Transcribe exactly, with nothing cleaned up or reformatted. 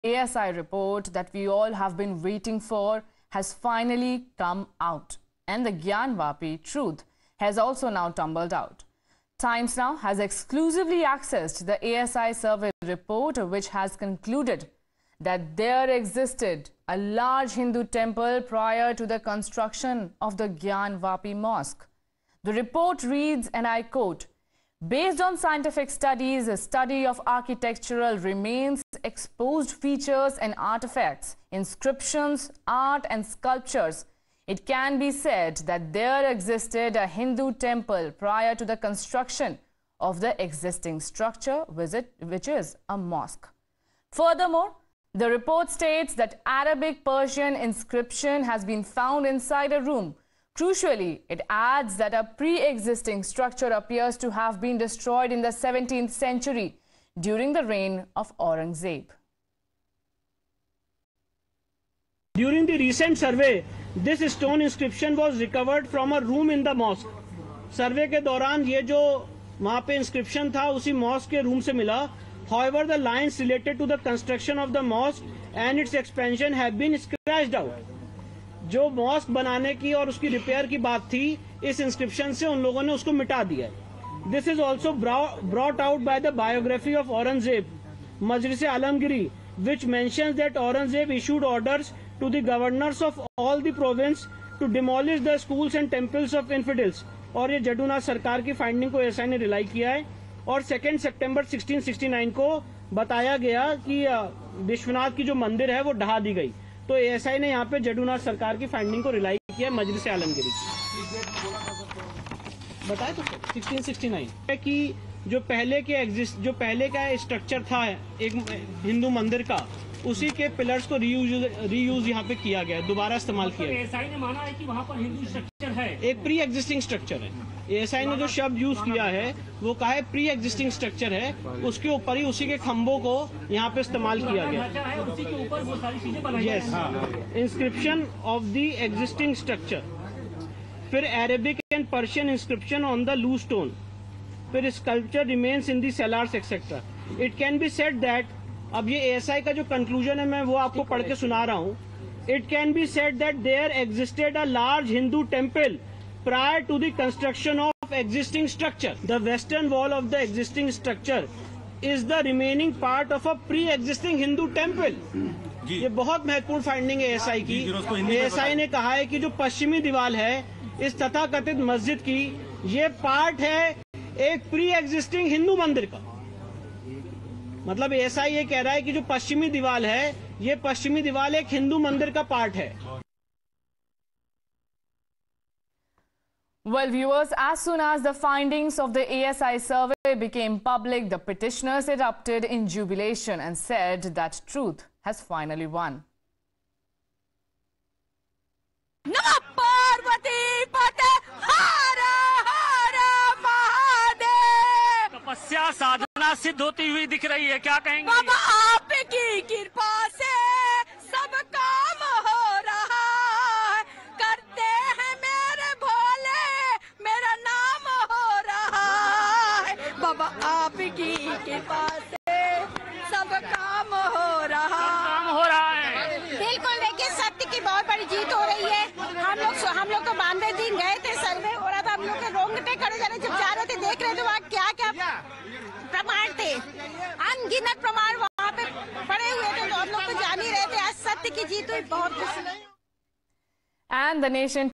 A S I report that we all have been waiting for has finally come out, and the Gyanvapi truth has also now tumbled out. Times Now has exclusively accessed the A S I survey report, which has concluded that there existed a large Hindu temple prior to the construction of the Gyanvapi mosque. The report reads, and I quote, "Based on scientific studies, a study of architectural remains, exposed features and artifacts, inscriptions, art and sculptures, it can be said that there existed a Hindu temple prior to the construction of the existing structure, which is a mosque." Furthermore, the report states that Arabic Persian inscription has been found inside a room. Crucially, it adds that a pre-existing structure appears to have been destroyed in the seventeenth century during the reign of Aurangzeb. During the recent survey, this stone inscription was recovered from a room in the mosque. Survey के दौरान ये जो वहाँ पे inscription था उसी mosque के room से मिला. However, the lines related to the construction of the mosque and its expansion have been scratched out. जो मॉस्क बनाने की और उसकी रिपेयर की बात थी, इस इंस्क्रिप्शन से उन लोगों ने उसको मिटा दिया है. This is also brought out by the biography of Aurangzeb, Majlis Alamgiri, which mentions that Aurangzeb issued orders to the governors of all the province to demolish the schools and temples of infidels. और ये जदूनाथ सरकार की फाइंडिंग को ASI ने rely किया है. और second सितंबर सोलह सौ उनहत्तर को बताया गया कि विश्वनाथ की जो मंदिर है वो ढहा दी गई. तो एएसआई ने यहाँ पे जदूनाथ सरकार की फाइंडिंग को रिलाई किया है मजलिस आलमगिरी. बताए तो सोलह सौ उनहत्तर कि जो पहले के एग्जिस्ट जो पहले का स्ट्रक्चर था एक हिंदू मंदिर का, उसी के पिलर्स को रीयूज रीयूज यहाँ पे किया गया, दोबारा इस्तेमाल किया गया. एएसआई ने माना है कि वहाँ पर हिंदू स्ट्रक्चर है, एक प्री एग्जिस्टिंग स्ट्रक्चर है. एएसआई ने जो शब्द यूज किया है वो कहा है प्री एग्जिस्टिंग स्ट्रक्चर है, उसके ऊपर ही उसी के खंभों को यहाँ पे इस्तेमाल किया गया. उसी के ऊपर वो सारी चीजें बनाई गई. Yes, inscription of the existing structure. फिर Arabic and Persian inscription on the loose stone. फिर sculpture remains in the cellars etcetera. It can be said that, अब ये एएसआई का जो कंक्लूजन है मैं वो आपको पढ़ के सुना रहा हूँ. It can be said that there existed a large Hindu temple prior to the construction of existing structure. The western wall of the existing structure is the remaining part of a pre-existing Hindu temple. ये बहुत महत्वपूर्ण finding है ASI की. ASI ने कहा है कि जो पश्चिमी दीवार है इस तथाकथित मस्जिद की, ये पार्ट है एक प्री एग्जिस्टिंग हिंदू मंदिर का. मतलब एएसआई ये कह रहा है कि जो पश्चिमी दीवार है, ये पश्चिमी दीवार एक हिंदू मंदिर का पार्ट है. Well, viewers, as soon as the findings of the A S I survey became public, the petitioners erupted in jubilation and said that truth has finally won. Namah Parvati Pate Hara Hara Mahadev. तपस्या साधना सिद्ध होती हुई दिख रही है, क्या कहेंगे? बाबा आपकी कृपा से सब काम हो रहा है, करते हैं मेरे भोले, मेरा नाम हो रहा है. बाबा आपकी कृपा से सब काम हो रहा काम हो रहा है. बिल्कुल, देखिए सत्य की बहुत बड़ी जीत हो रही है. हम लोग हम लोग तो बानवे दिन गए थे, सर्वे हो रहा था, हम लोग के रोंगटे खड़े जा रहे, जब जा रहे थे देख रहे थे वहाँ क्या क्या प्रमाण थे, अनगिनत प्रमाण वहाँ पे पड़े हुए थे, तो हम लोग तो जान ही रहे थे. आज सत्य की जीत हुई, बहुत खुशी. And the nation